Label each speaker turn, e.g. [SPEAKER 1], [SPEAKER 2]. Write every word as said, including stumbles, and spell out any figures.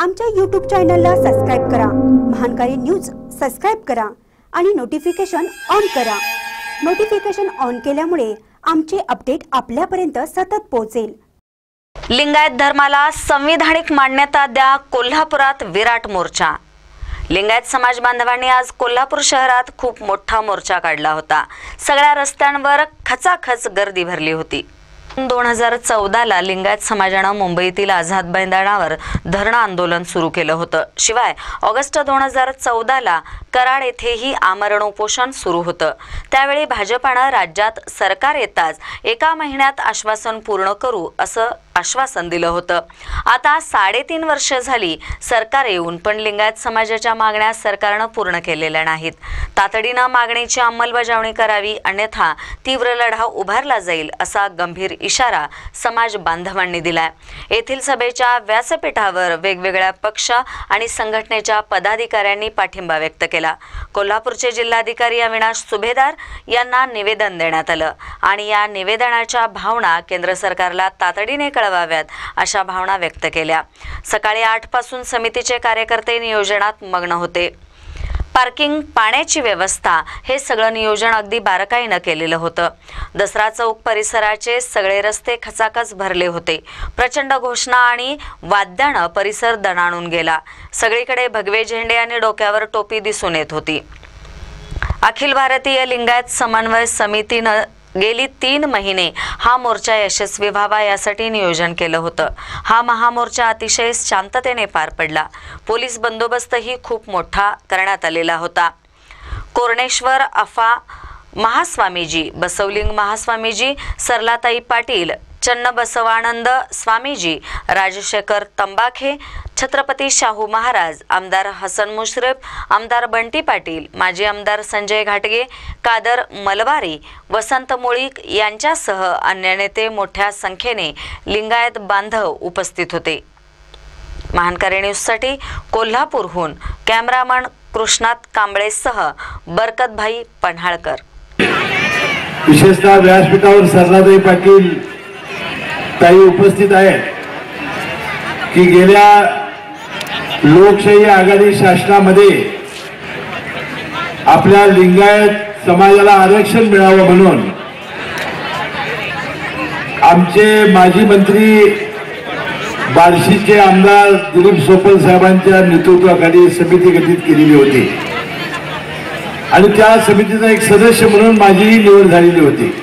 [SPEAKER 1] आमच्या यूट्यूब चॅनलला सबस्क्राइब करा, महानकारी न्यूज सबस्क्राइब करा आणि नोटिफिकेशन ऑन करा। नोटिफिकेशन ऑन केल्यामुळे आमचे अपडेट आपल्यापर्यंत सतत पोहोचेल।
[SPEAKER 2] लिंगायत धर्माला संविधानिक मान्यता द्या, कोल्हापुरात विराट मोर्चा। लिंगायत समाज बांधवांनी आज कोल्हापूर शहरात खूप मोठा मोर्चा काढला होता। सगळ्या रस्त्यांवर खचाखच गर्दी भरली होती। दोन हजार चौदा ला लिंगायत समाजाने मुंबईतील आझाद मैदानावर धरणं आंदोलन सुरू केलं होतं। शिवाय ऑगस्ट दोन हजार चौदा ला कराड येथेही आमरण उपोषण सुरू होतं। त्यावेळी भाजपाने राज्यात सरकार येताच एका महिन्यात आश्वासन पूर्ण करू असं आश्वासन दिलं होतं। आता साडेतीन वर्ष झाली सरकार येऊन पण लिंगायत समाजाच्या मागण्या सरकारने पूर्ण केलेल्या नाहीत। तातडीने मागणीची अंमलबजावणी करावी, अन्यथा तीव्र लढा उभारला जाईल असा गंभीर इशारा समाज बांधवांनी दिलाय। येथील सभेच्या व्यासपीठावर वेगवेगळ्या पक्ष आणि संघटनेच्या पदाधिकाऱ्यांनी पाठिंबा व्यक्त केला। कोल्हापूरचे जिल्हाधिकारी अविनाश सुभेदार यांना निवेदन देण्यात आलं आणि या निवेदनाच्या भावना केंद्र सरकारला तातडीने कळवाव्यात अशा भावना व्यक्त केल्या। सकाळी आठ पासून समितीचे कार्यकर्ते नियोजनात मग्न होते। पार्किंग, पाण्याची व्यवस्था हे सगळं नियोजन अगदी बारकाईने केलेलं होतं। दसरा चौक परिसराचे सगळे रस्ते खचाखच भरले होते। प्रचंड घोषणा आणि वाद्यानं परिसर दणाणून गेला। सगळीकडे भगवे झेंडे आणि डोक्यावर टोपी दिसून येत होती। अखिल भारतीय लिंगायत समन्वय समितीनं गेली तीन महिने हा मोर्चा यशस्वी व्हावा यासाठी नियोजन केलं होतं। हा महामोर्चा अतिशय शांततेने पार पडला। पोलीस बंदोबस्तही खूप मोठा करण्यात आलेला होता। कोरणेश्वर अफा महास्वामीजी, बसवलिंग महास्वामीजी, सरलाताई पाटील, चन्नबसवानंद स्वामीजी, राजशेखर तंबाखे, छत्रपती शाहू महाराज, आमदार हसन मुश्रीफ, आमदार बंटी पाटील, माजी आमदार संजय घाटगे, कादर मलवारी, वसंत मुळीक यांच्यासह अन्य नेते मोठ्या संख्येने लिंगायत बांधव उपस्थित होते। महानकारी न्यूजसाठी कोल्हापूरहून कॅमेरामन कृष्णात कांबळेसह बरकतभाई पन्हाळकर।
[SPEAKER 3] विशेषतः व्यासपीठावर सरलाताई पाटील ताई उपस्थित आहेत की गेल्या लोकशाही आघाडी शासनामध्ये आपल्या लिंगायत समाजाला आरक्षण मिळावं म्हणून आमचे माजी मंत्री बार्शीचे आमदार दिलीप सोपल साहेबांच्या नेतृत्वाखाली समिती गठीत केलेली होती आणि त्या समितीचा एक सदस्य म्हणून माझी निवड झालेली होती।